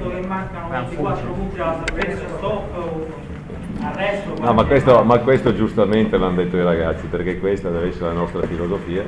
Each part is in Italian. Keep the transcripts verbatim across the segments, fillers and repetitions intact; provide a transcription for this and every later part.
detto che mancano ventiquattro punti alla salvezza, stop o arresto. No, ma questo, ma questo giustamente l'hanno detto i ragazzi, perché questa deve essere la nostra filosofia.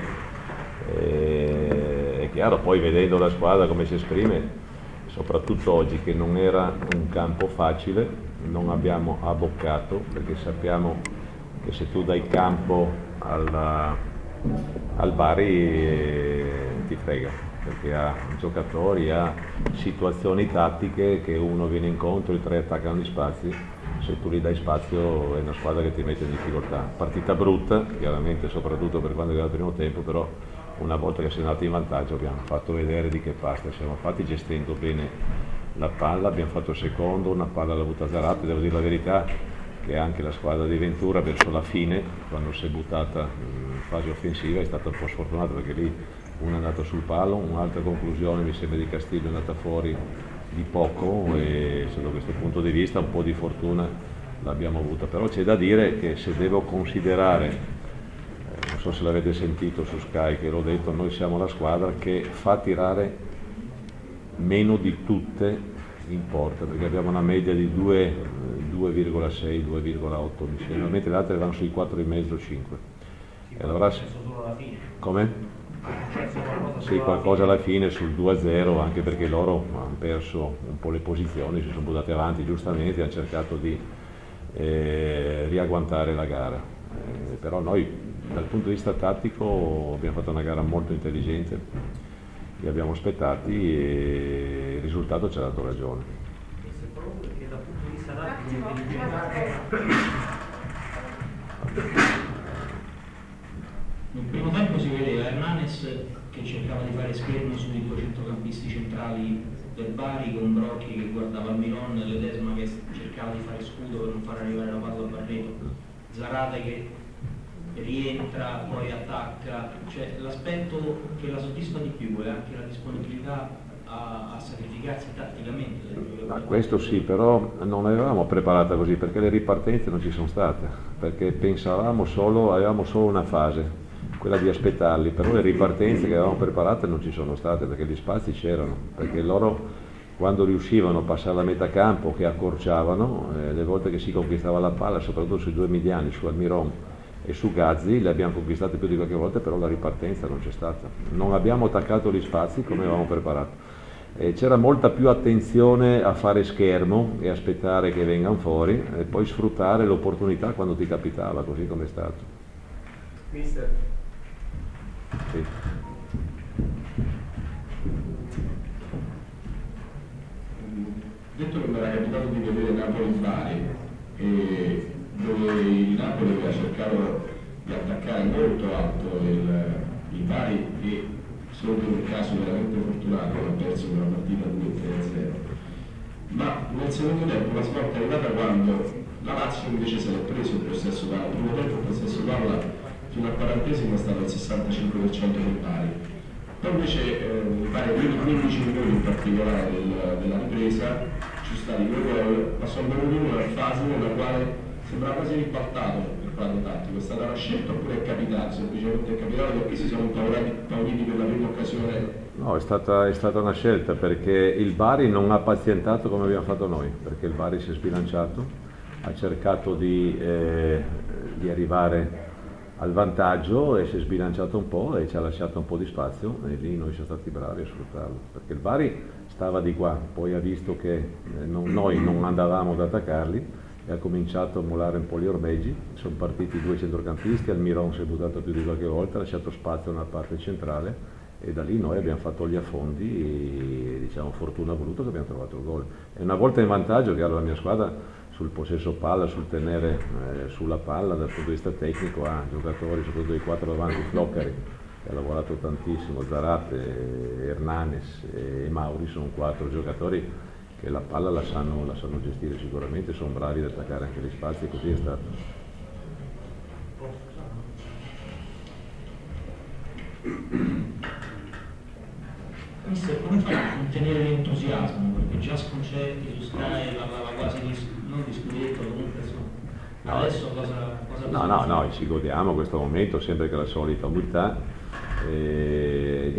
E, è chiaro, poi vedendo la squadra come si esprime, soprattutto oggi che non era un campo facile, non abbiamo abboccato, perché sappiamo che se tu dai campo alla, al Bari eh, ti frega, perché ha giocatori, ha situazioni tattiche che uno viene incontro, i tre attaccano gli spazi, se tu gli dai spazio è una squadra che ti mette in difficoltà. Partita brutta, chiaramente, soprattutto per quando era il primo tempo, però una volta che siamo andati in vantaggio abbiamo fatto vedere di che pasta siamo fatti, gestendo bene la palla, abbiamo fatto il secondo, una palla l'ha avuta Zarate, devo dire la verità che anche la squadra di Ventura verso la fine, quando si è buttata in fase offensiva, è stata un po' sfortunata, perché lì uno è andato sul palo, un'altra conclusione mi sembra di Castillo è andata fuori di poco, e sotto questo punto di vista un po' di fortuna l'abbiamo avuta. Però c'è da dire che se devo considerare, eh, non so se l'avete sentito su Sky che l'ho detto, noi siamo la squadra che fa tirare meno di tutte in porta, perché abbiamo una media di due virgola sei due virgola otto mi sembra, mentre le altre vanno sui quattro virgola cinque cinque. E allora come? Sì, qualcosa alla fine sul due a zero, anche perché loro hanno perso un po' le posizioni, si sono buttati avanti giustamente, hanno cercato di eh, riagguantare la gara. Eh, però noi dal punto di vista tattico abbiamo fatto una gara molto intelligente, li abbiamo aspettati e il risultato ci ha dato ragione. Perché dal punto di vista tattico è intelligente. Nel primo tempo si vedeva Hernanes che cercava di fare schermo sui due centrocampisti centrali del Bari, con Brocchi che guardava il Miron, Ledesma che cercava di fare scudo per non far arrivare la palla al Barreto, Zarate che rientra, poi attacca, cioè l'aspetto che la soddisfa di più è anche la disponibilità a, a sacrificarsi tatticamente. Ma questo sì, però non l'avevamo preparata così, perché le ripartenze non ci sono state, perché pensavamo solo, avevamo solo una fase, quella di aspettarli, però le ripartenze che avevamo preparate non ci sono state, perché gli spazi c'erano, perché loro quando riuscivano a passare la metà campo, che accorciavano, eh, le volte che si conquistava la palla, soprattutto sui due mediani, su Almiron e su Gazzi, le abbiamo conquistate più di qualche volta, però la ripartenza non c'è stata. Non abbiamo attaccato gli spazi come avevamo preparato. Eh, c'era molta più attenzione a fare schermo e aspettare che vengano fuori e poi sfruttare l'opportunità quando ti capitava, così come è stato. Mister. Sì. Detto che mi era capitato di vedere Napoli-Bari, e dove il Napoli aveva cercato di attaccare molto alto il, il Bari, e solo per un caso veramente fortunato ha perso una partita due tre a zero. Ma nel secondo tempo la svolta è arrivata quando la Lazio invece se l'è preso il possesso palla. Il primo tempo il possesso palla fino al quarantesimo è stato al sessantacinque per cento del Bari. Poi invece eh, mi pare i primi quindici minuti in particolare del, della ripresa ci sono stati due gol, ma sono venuti in una fase nella quale sembrava quasi ribaltato il quadro tattico. È stata una scelta oppure è capitato? Semplicemente è capitato perché si sono impauriti per la prima occasione? No, è stata, è stata una scelta, perché il Bari non ha pazientato come abbiamo fatto noi, perché il Bari si è sbilanciato, ha cercato di, eh, di arrivare al vantaggio e si è sbilanciato un po' e ci ha lasciato un po' di spazio, e lì noi siamo stati bravi a sfruttarlo, perché il Bari stava di qua, poi ha visto che eh, non, noi non andavamo ad attaccarli e ha cominciato a molare un po' gli ormeggi. Sono partiti due centrocampisti, Almiron si è buttato più di qualche volta, ha lasciato spazio nella parte centrale e da lì noi abbiamo fatto gli affondi e, diciamo, fortuna voluto che abbiamo trovato il gol. E una volta in vantaggio, che alla mia squadra sul possesso palla, sul tenere eh, sulla palla dal punto di vista tecnico, ha giocatori, soprattutto i quattro davanti, Floccari che ha lavorato tantissimo, Zarate, Hernanes e Mauri, sono quattro giocatori che la palla la sanno, la sanno gestire sicuramente, sono bravi ad attaccare anche gli spazi, e così è stato. Mister, come fa a mantenere l'entusiasmo? Perché già Sconcerti su Sky parlava quasi di, non di scudetto, comunque insomma. No, adesso cosa, cosa no, no, no, ci godiamo questo momento, sempre che la solita umiltà. E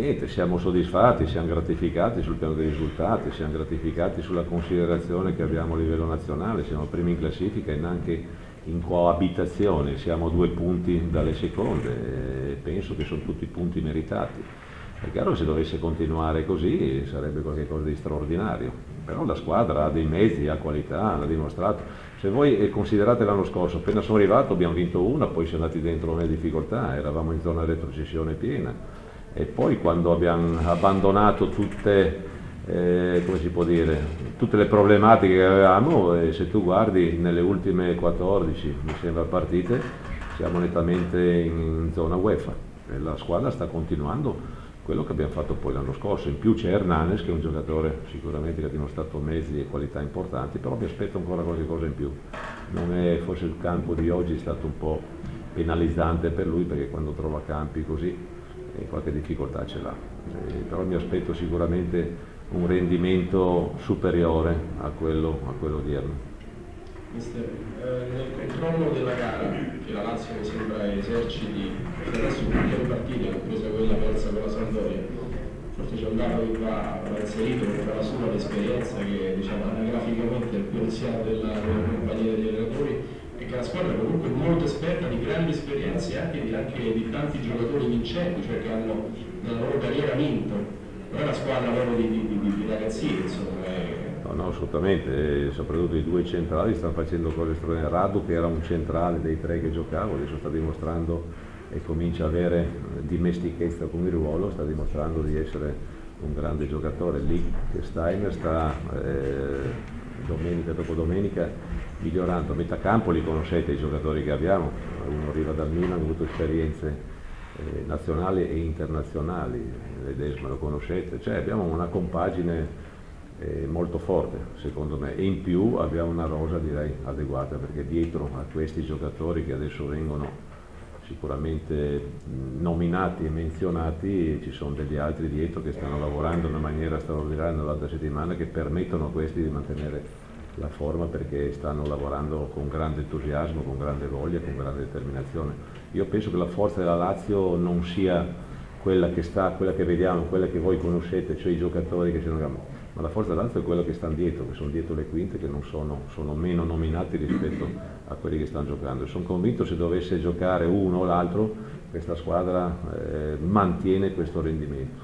niente, siamo soddisfatti, siamo gratificati sul piano dei risultati, siamo gratificati sulla considerazione che abbiamo a livello nazionale, siamo primi in classifica e anche in coabitazione, siamo a due punti dalle seconde e penso che sono tutti punti meritati. È chiaro che se dovesse continuare così sarebbe qualcosa di straordinario, però la squadra ha dei mezzi, ha qualità, l'ha dimostrato. Se voi considerate l'anno scorso, appena sono arrivato abbiamo vinto una, poi siamo andati dentro nelle difficoltà, eravamo in zona retrocessione piena e poi quando abbiamo abbandonato tutte, eh, come si può dire, tutte le problematiche che avevamo, e se tu guardi nelle ultime quattordici, mi sembra, partite, siamo nettamente in zona UEFA e la squadra sta continuando quello che abbiamo fatto poi l'anno scorso. In più c'è Hernanes che è un giocatore sicuramente che ha dimostrato mezzi e qualità importanti, però mi aspetto ancora qualche cosa in più. Non è, forse il campo di oggi è stato un po' penalizzante per lui, perché quando trova campi così eh, qualche difficoltà ce l'ha, eh, però mi aspetto sicuramente un rendimento superiore a quello, a quello odierno. Mister, eh, nel controllo della gara, che la Lazio mi sembra eserciti, adesso tutte le partite, compresa quella persa con la Sampdoria, forse c'è un dato che va, va inserito per la sua esperienza, che diciamo anagraficamente è il più anziano della, della compagnia degli allenatori, e che la squadra è comunque molto esperta, di grandi esperienze e anche di, anche di tanti giocatori vincenti, cioè che hanno nella loro carriera vinto. Non è una squadra proprio di, di, di, di ragazzini, insomma. È... No, no, assolutamente, e soprattutto i due centrali stanno facendo cose straordinarie. Radu, che era un centrale dei tre che giocavo, adesso sta dimostrando e comincia a avere dimestichezza con il ruolo, sta dimostrando di essere un grande giocatore. Lì che Steiner sta eh, domenica dopo domenica migliorando. A metà campo li conoscete i giocatori che abbiamo, uno arriva dal Milan, ha avuto esperienze eh, nazionali e internazionali, Ledesma lo conoscete, cioè abbiamo una compagine eh, molto forte secondo me, e in più abbiamo una rosa direi adeguata, perché dietro a questi giocatori che adesso vengono sicuramente nominati e menzionati ci sono degli altri dietro che stanno lavorando in una maniera straordinaria nell'altra settimana, che permettono a questi di mantenere la forma, perché stanno lavorando con grande entusiasmo, con grande voglia, con grande determinazione. Io penso che la forza della Lazio non sia quella che sta, quella che vediamo, quella che voi conoscete, cioè i giocatori che sono, ma la forza della Lazio è quella che stanno dietro, che sono dietro le quinte, che non sono, sono meno nominati rispetto a quelli che stanno giocando. E sono convinto se dovesse giocare uno o l'altro, questa squadra eh, mantiene questo rendimento.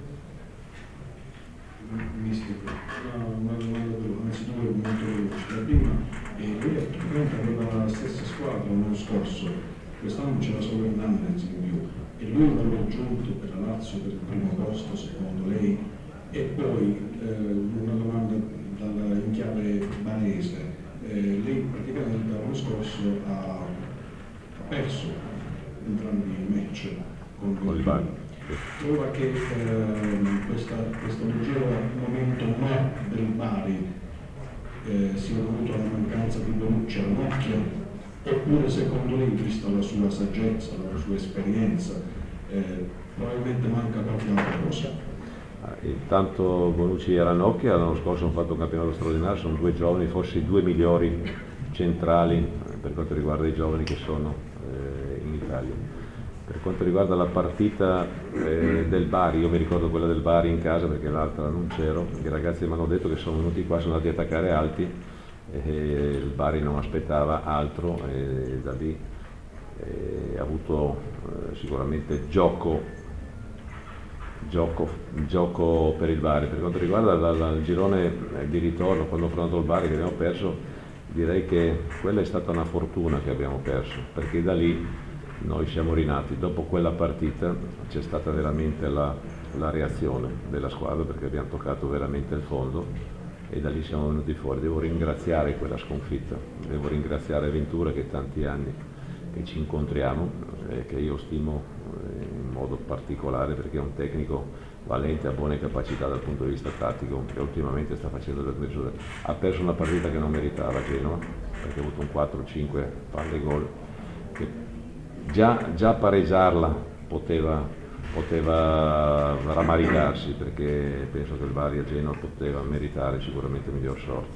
Mister, una domanda innanzitutto molto veloce. La prima, eh, lui attualmente aveva la stessa squadra l'anno scorso, quest'anno c'era solo Hernanes in più, e lui non ha raggiunto per la Lazio per il primo posto secondo lei. E poi eh, una domanda dalla, in chiave barese, eh, lei praticamente l'anno scorso ha, ha perso entrambi i match con, con il Bari. Trova che eh, questa, questo leggero momento no del Bari eh, sia dovuto alla mancanza di Bonucci a Ranocchia, oppure secondo lei, vista la sua saggezza, la sua esperienza, eh, probabilmente manca qualche altra cosa? Intanto Bonucci e Ranocchia l'anno scorso hanno fatto un campionato straordinario, sono due giovani, forse i due migliori centrali per quanto riguarda i giovani che sono eh, in Italia. Per quanto riguarda la partita eh, del Bari, io mi ricordo quella del Bari in casa perché l'altra non c'ero, i ragazzi mi hanno detto che sono venuti qua, sono andati a attaccare alti e il Bari non aspettava altro e da lì eh, ha avuto eh, sicuramente gioco Gioco, gioco per il Bari. Per quanto riguarda la, la, il girone di ritorno, quando ho affrontato il Bari che abbiamo perso, direi che quella è stata una fortuna che abbiamo perso, perché da lì noi siamo rinati. Dopo quella partita c'è stata veramente la, la reazione della squadra, perché abbiamo toccato veramente il fondo e da lì siamo venuti fuori. Devo ringraziare quella sconfitta, devo ringraziare Ventura, che tanti anni che ci incontriamo e che io stimo in modo particolare perché è un tecnico valente, ha buone capacità dal punto di vista tattico e ultimamente sta facendo delle misure. Ha perso una partita che non meritava Genova perché ha avuto un quattro cinque palle gol che già, già pareggiarla poteva, poteva rammaricarsi, perché penso che il Bari a Genova poteva meritare sicuramente miglior sorte.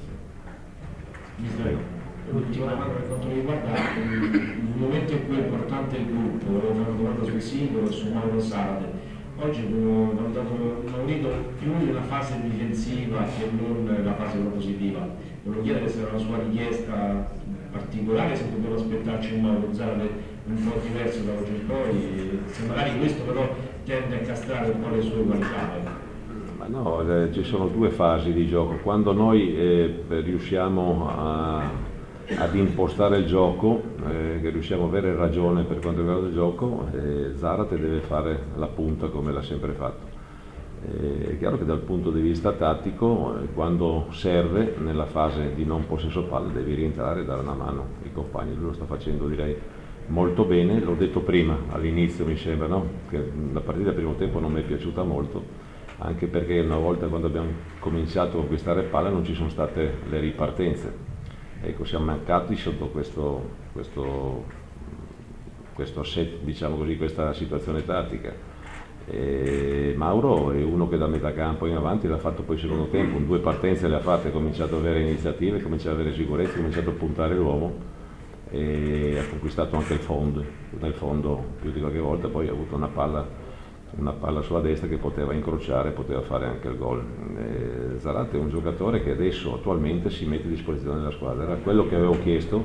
L'ultima domanda per quanto riguarda il momento in cui è importante il gruppo, volevo fare una domanda sul singolo e su Mauro Sarate. oggi abbiamo dato unito più una fase difensiva che non la fase propositiva. Volevo chiedere se era una sua richiesta particolare, se poteva aspettarci un modo Zarate un po' diverso da oggi in poi, se magari questo però tende a castrare un po' le sue qualità. Ma no, eh, ci sono due fasi di gioco. Quando noi eh, riusciamo a, ad impostare il gioco, eh, che riusciamo a avere ragione per quanto riguarda il gioco, eh, Zarate deve fare la punta come l'ha sempre fatto. Eh, è chiaro che dal punto di vista tattico, eh, quando serve, nella fase di non possesso palla, devi rientrare e dare una mano ai compagni. Lui lo sta facendo, direi, molto bene. L'ho detto prima, all'inizio mi sembra, no? Che la partita del primo tempo non mi è piaciuta molto, anche perché una volta quando abbiamo cominciato a conquistare palla non ci sono state le ripartenze. Ecco, siamo mancati sotto questo, questo, questo assetto, diciamo così, questa situazione tattica. E Mauro è uno che da metà campo in avanti l'ha fatto poi il secondo tempo, in due partenze le ha fatte, ha cominciato ad avere iniziative, ha cominciato ad avere sicurezza, ha cominciato a puntare l'uomo e ha conquistato anche il fondo, nel fondo più di qualche volta, poi ha avuto una palla una palla sulla destra che poteva incrociare, poteva fare anche il gol. Eh, Zarate è un giocatore che adesso attualmente si mette a disposizione della squadra, era quello che avevo chiesto,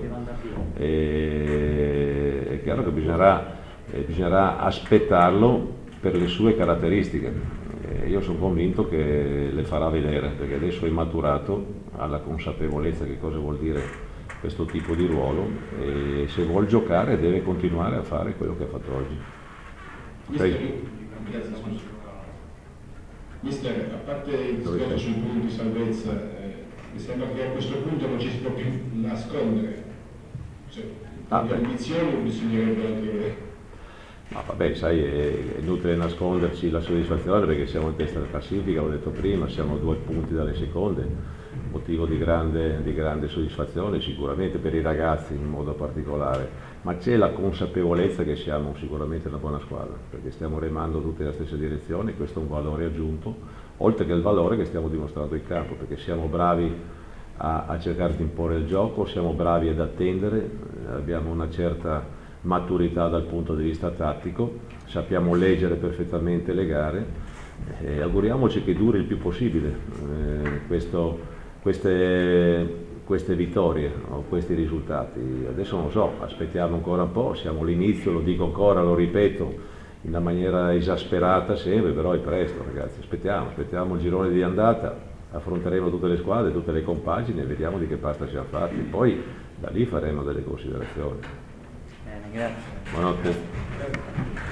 e è chiaro che bisognerà, eh, bisognerà aspettarlo per le sue caratteristiche. Eh, io sono convinto che le farà vedere, perché adesso è maturato, ha la consapevolezza che cosa vuol dire questo tipo di ruolo e se vuol giocare deve continuare a fare quello che ha fatto oggi. Mister, grazie, scusa. Mister, a parte il discorso sui punti di salvezza, eh, mi sembra che a questo punto non ci si può più nascondere. Cioè, ah, le ambizioni bisognerebbe anche... Ma vabbè, sai, è inutile nasconderci la soddisfazione perché siamo in testa della classifica, l'ho detto prima, siamo a due punti dalle seconde, motivo di grande, di grande soddisfazione sicuramente per i ragazzi in modo particolare, ma c'è la consapevolezza che siamo sicuramente una buona squadra, perché stiamo remando tutti nella stessa direzione, questo è un valore aggiunto, oltre che il valore che stiamo dimostrando in campo, perché siamo bravi a, a cercare di imporre il gioco, siamo bravi ad attendere, abbiamo una certa maturità dal punto di vista tattico, sappiamo leggere perfettamente le gare e auguriamoci che duri il più possibile eh, questo, queste, queste vittorie o questi risultati. Adesso non lo so, aspettiamo ancora un po', siamo all'inizio, lo dico ancora, lo ripeto in una maniera esasperata sempre, però è presto ragazzi, aspettiamo, aspettiamo il girone di andata, affronteremo tutte le squadre, tutte le compagini e vediamo di che pasta siamo fatti, poi da lì faremo delle considerazioni. Bene, grazie. Buonanotte.